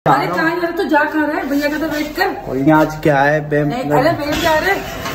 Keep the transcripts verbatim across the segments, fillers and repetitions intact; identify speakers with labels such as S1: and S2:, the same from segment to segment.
S1: अरे कहाँ लग तो जा खा रहा है भैया का तो वेट कर।
S2: और आज क्या है बे?
S1: अरे बेम जा रहे।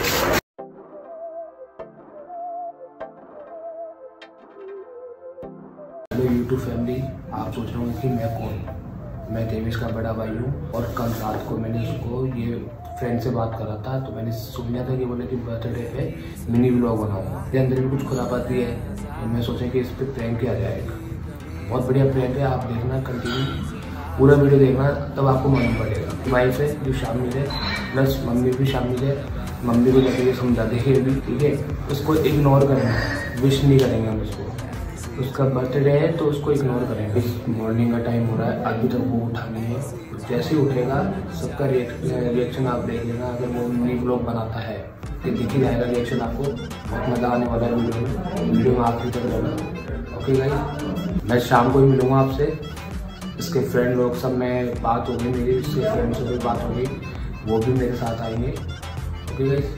S3: हेलो यूट्यूब फैमिली, आप सोच रहे हो कि मैं कौन? मैं देवेश का बड़ा भाई हूँ। और कल रात को मैंने उसको ये फ्रेंड से बात करा था, तो मैंने सुन लिया था कि बोले कि बर्थडे पे मिनी व्लॉग बनाऊंगा। ये अंदर भी कुछ खुरापात भी है, तो मैं सोचा कि इस पर प्रैंक किया जाएगा। बहुत बढ़िया प्रैंक है, आप देखना, कंटिन्यू पूरा वीडियो देखना, तब आपको मालूम पड़ेगा। वाइफ है जो शामिल है, प्लस मम्मी भी शामिल है। मम्मी को जाके समझा देंगे अभी, ठीक है? उसको इग्नोर करेंगे, विश नहीं करेंगे हम उसको। उसका बर्थडे है तो उसको इग्नोर करेंगे। मॉर्निंग का टाइम हो रहा है, अभी तक वो उठा नहीं है। जैसे ही उठेगा सबका रिएक्शन आप देख लेना। अगर वो मिनी व्लॉग बनाता है तो दिख ही जाएगा रिएक्शन आपको। बहुत मजा आने वाला है वीडियो में। वीडियो में आखिरी तक रहना, ओके गाइस? मैं शाम को ही मिलूंगा आपसे। इसके फ्रेंड लोग सब, मैं बात होगी मेरी, इसके फ्रेंड से भी बात होगी, वो भी मेरे साथ आएंगे, ओके गाइस?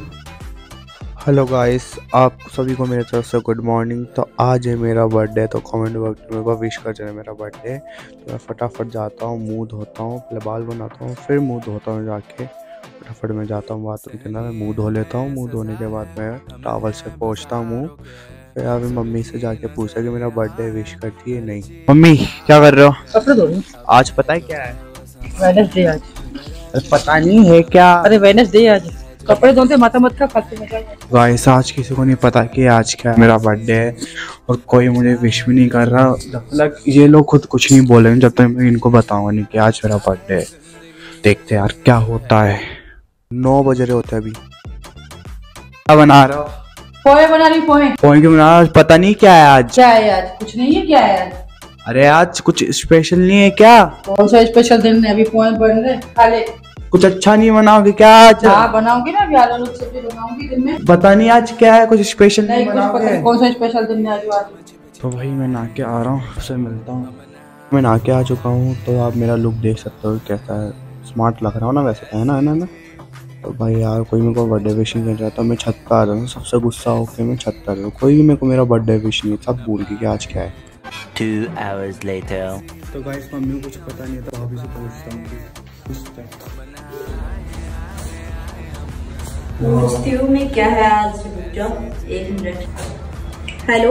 S2: हेलो गाइस, आप सभी को मेरे तरफ से गुड मॉर्निंग। तो आज है मेरा बर्थडे, तो कमेंट बॉक्स में मेरे को विश कर देना मेरा बर्थडे। तो मैं फटाफट जाता हूँ, मुंह धोता हूँ, पहले बाल बनाता हूँ, फिर मुंह धोता हूँ। जाके फटाफट मैं जाता हूँ बाथरूम के अंदर, मुंह धो लेता हूँ। मुंह धोने के बाद मैं टॉवल से पोंछता हूँ मुँह। फिर अभी मम्मी से जाके पूछा कि मेरा बर्थडे विश करती है नहीं। मम्मी क्या कर रहे हो?
S1: कपड़े धो रही हूँ।
S2: आज पता है क्या है?
S1: वेडनेसडे आज।
S2: पता नहीं है क्या?
S1: अरे वेडनेसडे आज, कपड़े धोते माथा मत खा, खाते मजा।
S2: गाइस आज किसी को नहीं पता कि आज क्या मेरा बर्थडे है, और कोई मुझे विश भी नहीं कर रहा। जब तक ये लोग खुद कुछ नहीं बोलेंगे, जब तक मैं इनको बताऊंगा नहीं कि आज मेरा बर्थडे है। देखते यार क्या होता है। नौ बज रहे होते अभी। क्या बना रहे हो?
S1: पोहे बना रही, पोहे।
S2: पोहे क्यों बना रहे हो? पता नहीं क्या है आज।
S1: क्या है आज? कुछ नहीं है, क्या है आज?
S2: अरे आज कुछ स्पेशल नहीं है क्या?
S1: कौन सा स्पेशल दिन है? अभी पोहे बन रहे, खा ले।
S2: कुछ अच्छा नहीं बनाओगे क्या आज?
S1: हाँ बनाऊंगी ना, प्याज आलू की सब्जी बनाऊंगी दिन में।
S2: पता नहीं आज क्या है, कुछ स्पेशल
S1: नहीं,
S2: नहीं
S1: कुछ पता
S2: बनाओगे?
S1: नहीं कौन सा स्पेशल दिन है आज।
S2: तो भाई मैं नहा के आ रहा हूँ, उससे मिलता हूँ। मैं नहा के आ चुका हूँ, तो आप मेरा लुक देख सकते हो कैसा है। स्मार्ट लग रहा हूँ ना वैसे, है ना? है ना ना? तो भाई यार कोई मेरे को बर्थडे विश नहीं कर रहा था। मैं छत पर आ रहा हूँ, सबसे गुस्सा होकर मैं छत पर हूँ। कोई मेरे को मेरा बर्थडे विश नहीं, सब भूल गई कि आज क्या है।
S4: Two hours later.
S2: तो गाइस मम्मी को कुछ पता नहीं था, भाभी से पूछता हूँ
S5: पूछती हूँ मैं क्या है आज। रुक जाओ एक मिनट। हेलो,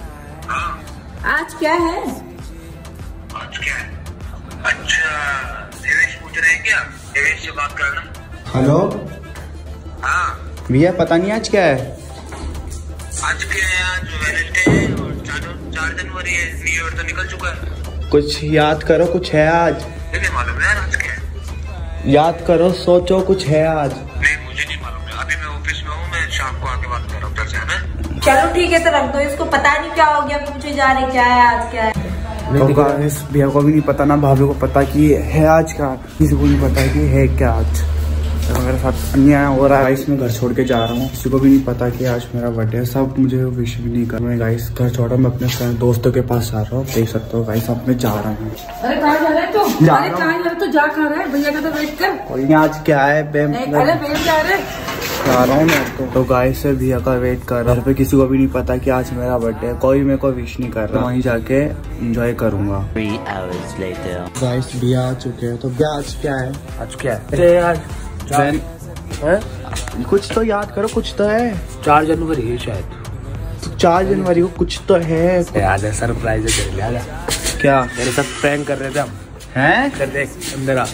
S5: आज क्या है?
S6: आज क्या है? अच्छा देवेश पूछ रहे हैं क्या? देवेश से बात करना।
S2: हेलो
S6: हाँ
S2: भैया, पता नहीं आज क्या है।
S6: आज क्या है? आज वेडनेसडे है और चार चार जनवरी है। न्यू ईयर तो निकल चुका है।
S2: कुछ याद करो, कुछ है आज।
S6: नहीं मालूम है यार आज क्या है।
S2: याद करो, सोचो, कुछ है आज।
S6: नहीं मुझे नहीं मालूम है, अभी मैं ऑफिस में हूँ। मैं शाम को आके बात कर रहा हूँ से, है ना?
S5: चलो ठीक है, तो रख दो इसको। पता नहीं क्या हो गया, पूछे जा रहे क्या है आज क्या है।
S2: तो गाइस भैया को भी नहीं पता ना भाभी को पता कि है आज क्या, किसी को नहीं पता कि है क्या आज। तो मेरे साथ अन्याय हो रहा है गाइस। मैं घर छोड़ के जा रहा हूँ, किसी को भी नहीं पता कि आज मेरा बर्थडे है। सब मुझे विश भी नहीं कर। मैं गाइस घर छोड़ा, मैं अपने फ्रेंड दोस्तों के पास आ रहा हूँ, देख सकते हो गाइस। अब मैं जा रहा हूँ।
S1: अरे कहाँ जा रहे तू?
S2: जा
S1: अरे कहाँ जा रहे तू? जा खा रहा है भैया का तो वेट कर।
S2: और आज क्या है बे?
S1: अरे बेम जा रहे।
S2: जा रहा हूँ मैं तो, तो गाइस से भैया का वेट कर रहा हूँ। घर पे किसी को भी नहीं पता कि आज मेरा बर्थडे है, कोई मेरे को विश नहीं कर रहा। वहीं जाके एंजॉय करूंगा।
S4: Three hours later.
S2: गाइस भैया आ चुके हैं। तो भैया आज क्या है?
S3: आज क्या है?
S2: आज है? कुछ तो याद करो, कुछ तो है।
S3: चार जनवरी है शायद।
S2: तो चार जनवरी को कुछ तो है।
S3: याद है, सरप्राइज है तेरे लिए। आजा।
S2: क्या?
S3: मेरे साथ प्रैंक कर रहे थे हम।
S2: हैं?
S3: कर देख अंदर आ।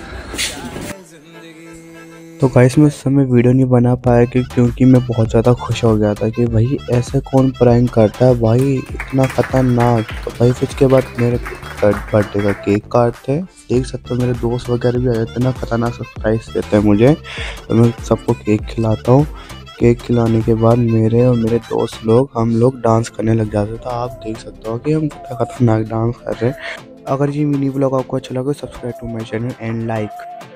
S2: तो गाइस मैं उस समय वीडियो नहीं बना पाया कि क्योंकि मैं बहुत ज़्यादा खुश हो गया था कि भाई ऐसे कौन प्रैंक करता है भाई, इतना खतरनाक। तो भाई फिर उसके बाद मेरे बर्थडे का केक काटते, देख सकते हो मेरे दोस्त वगैरह भी आ जाते हैं ना, खतरनाक सरप्राइज देते हैं मुझे। तो मैं सबको केक खिलाता हूँ। केक खिलाने के बाद मेरे और मेरे दोस्त लोग, हम लोग डांस करने लग जाते हैं। तो आप देख सकते हो कि हम खतरनाक डांस कर रहे हैं। अगर ये मिनी ब्लॉग आपको अच्छा लगे, subscribe to my channel and like.